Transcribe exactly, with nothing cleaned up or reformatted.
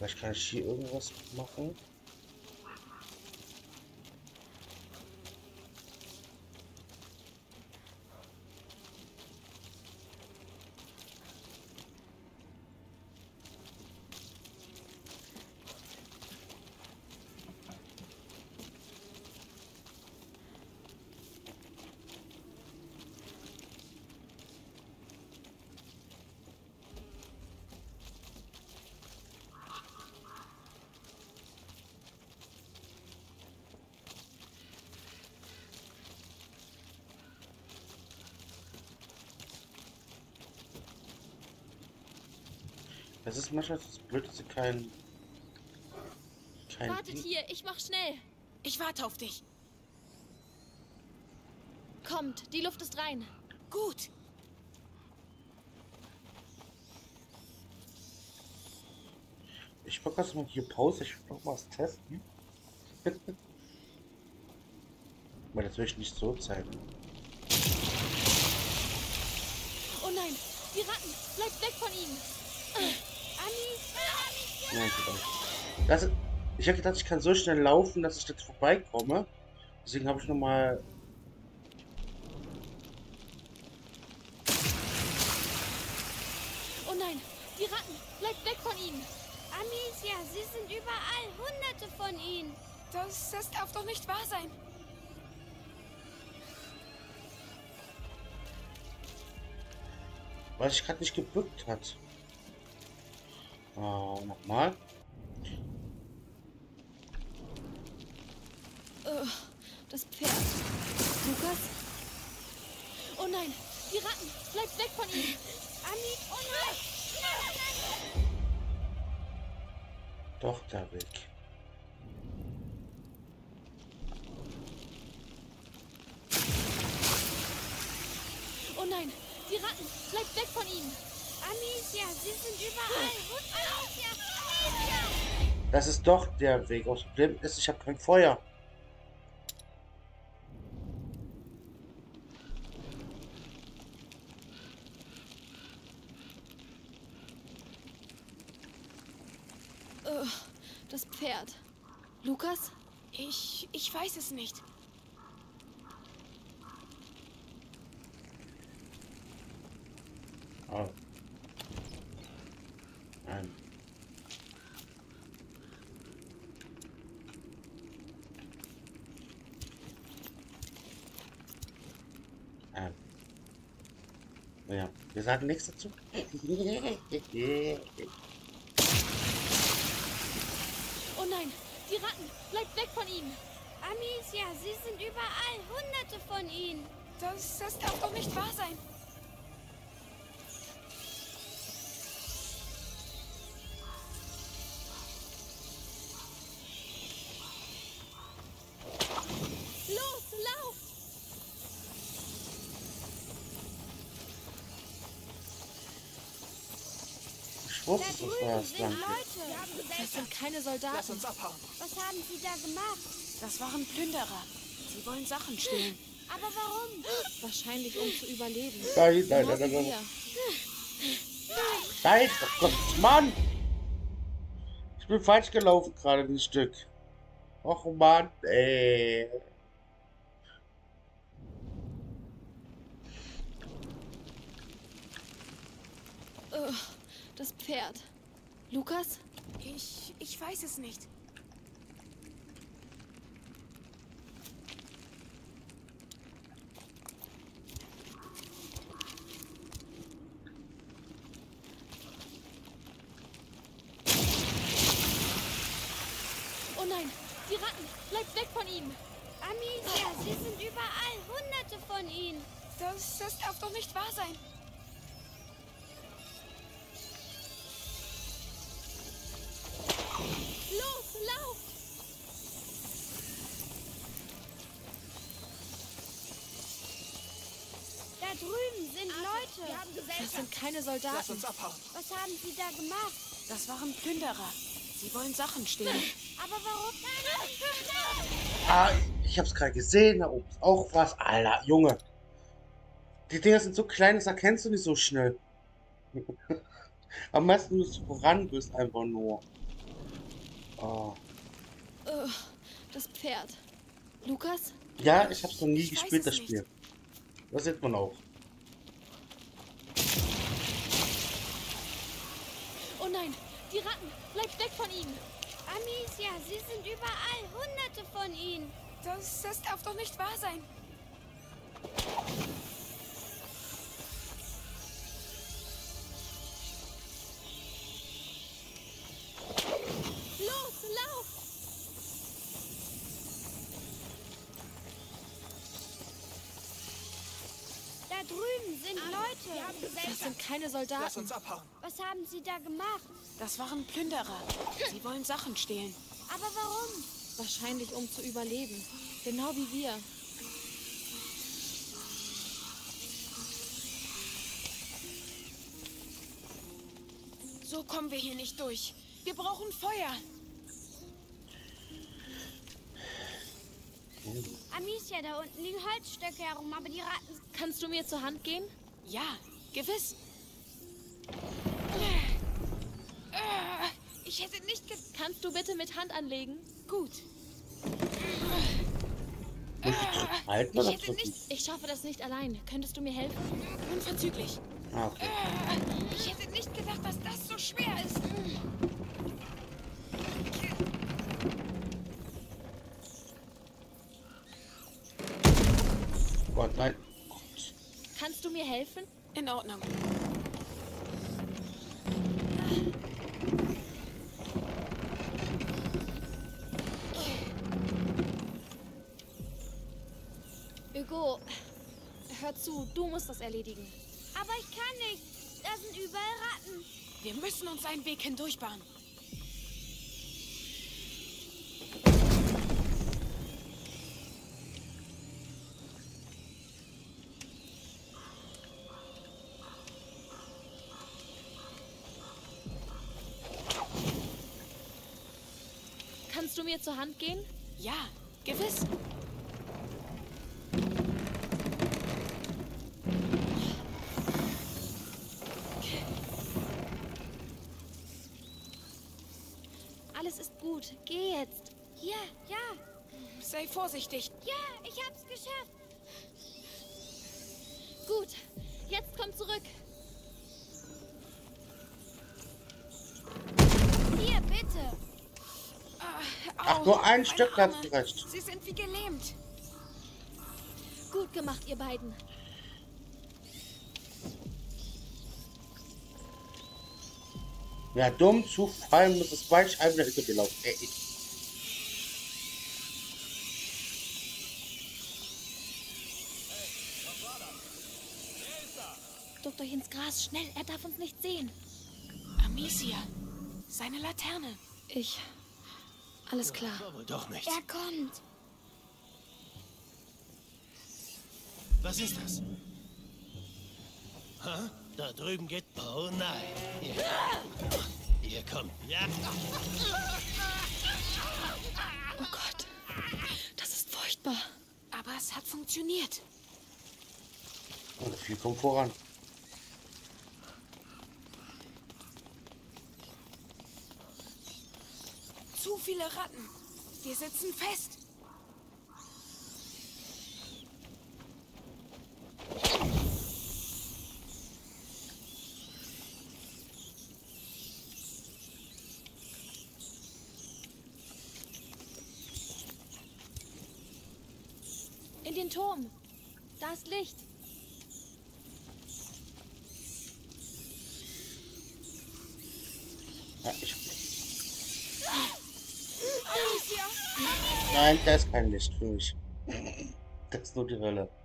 Vielleicht kann ich hier irgendwas machen. Das ist manchmal das blöd, dass sie kein... kein Wartet hier, ich mach schnell. Ich warte auf dich. Kommt, die Luft ist rein. Gut. Ich mach erst mal hier Pause, ich will noch was testen. Weil das will ich nicht so zeigen. Oh nein, die Ratten, bleibt weg von ihnen. Anni, Nein, geht auch. Das, ich habe gedacht, ich kann so schnell laufen, dass ich jetzt vorbeikomme. Deswegen habe ich nochmal... Oh nein, die Ratten, bleibt weg von ihnen. Amicia, sie sind überall. Hunderte von ihnen. Das, das darf doch nicht wahr sein. Weil ich gerade nicht gebückt hat. Oh, nochmal. Uh, das Pferd. Lukas? Oh nein, die Ratten, bleibt weg von ihnen. Ami, oh nein. Nein, nein, nein. Doch, da weg. Oh nein, die Ratten, bleibt weg von ihnen. Amicia, sie sind überall. Amicia, Amicia. Das ist doch der Weg. Das Problem ist, ich habe kein Feuer. Uh, das Pferd. Lukas? Ich, ich weiß es nicht. Oh. Nein. Ähm. Ja, wir sagen nichts dazu. Oh nein, die Ratten, bleibt weg von ihnen. Amicia, sie sind überall. Hunderte von ihnen. Das, das darf doch nicht wahr sein. Los, lauf! Ich Da wusste, das war drüben das sind Danke. Leute. Das sind keine Soldaten. Lass uns abhauen. Was haben sie da gemacht? Das waren Plünderer. Sie wollen Sachen stehlen. Aber warum? Wahrscheinlich, um zu überleben. Nein, nein, Genau nein, wie nein, wir. nein. Nein, oh Gott, Mann! Ich bin falsch gelaufen gerade ein Stück. Och Mann, ey. Uh, das Pferd. Lukas? Ich, ich weiß es nicht. Oh nein, die Ratten, bleibt weg von ihnen. Amicia, sie sind überall. Hunderte von ihnen. Das, das darf doch nicht wahr sein. Los, lauf! Da drüben sind Leute. Wir haben Das Gesellschaft. sind keine Lass Soldaten. uns abhauen. Was haben sie da gemacht? Das waren Plünderer. Sie wollen Sachen stehlen. Aber warum? Ah, ich hab's gerade gesehen, da oben ist auch was. Alter, Junge. Die Dinger sind so klein, das erkennst du nicht so schnell. Am meisten, wenn du voran bist, einfach nur. Oh. Uh, das Pferd. Lukas? Ja, ich hab's noch nie Ich gespielt, weiß das es Spiel. Das sieht man auch. Oh nein, die Ratten! Bleib weg von ihnen! Amicia, sie sind überall. Hunderte von ihnen. Das, das darf doch nicht wahr sein. Los, lauf! Da drüben sind Leute. Das sind keine Lass Soldaten. uns abhauen. Was haben sie da gemacht? Das waren Plünderer. Sie wollen Sachen stehlen. Aber warum? Wahrscheinlich, um zu überleben. Genau wie wir. So kommen wir hier nicht durch. Wir brauchen Feuer. Amicia, da unten liegen Holzstöcke herum, aber die Ratten... Kannst du mir zur Hand gehen? Ja, gewiss. Ich hätte nicht ge... Kannst du bitte mit Hand anlegen? Gut. Muss ich halten Ich oder hätte drücken? nicht... Ich schaffe das nicht allein. Könntest du mir helfen? Unverzüglich. Ah, okay. Ich hätte nicht gedacht, dass das so schwer ist. Gott, nein. Gott. Kannst du mir helfen? In Ordnung. Hugo, hör zu, du musst das erledigen. Aber ich kann nicht. Da sind überall Ratten. Wir müssen uns einen Weg hindurchbahnen. Kannst du mir zur Hand gehen? Ja, gewiss. Alles ist gut. Geh jetzt. Ja, ja, Sei vorsichtig. ja, ich hab's geschafft. Gut. Jetzt komm zurück. Hier, bitte. Ach, Au, nur ein meine Stück hat's Arme. gereicht. Sie sind wie gelähmt. Gut gemacht, ihr beiden. Ja, dumm zu fallen, muss es weich einfach wieder hintergelaufen. Ey, ich. Duckt euch ins Gras. Schnell, er darf uns nicht sehen. Amicia, seine Laterne. Ich... Alles klar. Aber doch nicht. Er kommt. Was ist das? Ha? Da drüben geht... Oh nein. Hier, Hier kommt... Ja. Oh Gott. Das ist furchtbar. Aber es hat funktioniert. Und viel kommt voran. Zu viele Ratten. Wir sitzen fest. In den Turm. Da ist Licht. Ja, ich. Amicia! Nein, da ist kein Licht für mich. Das ist nur die Hölle.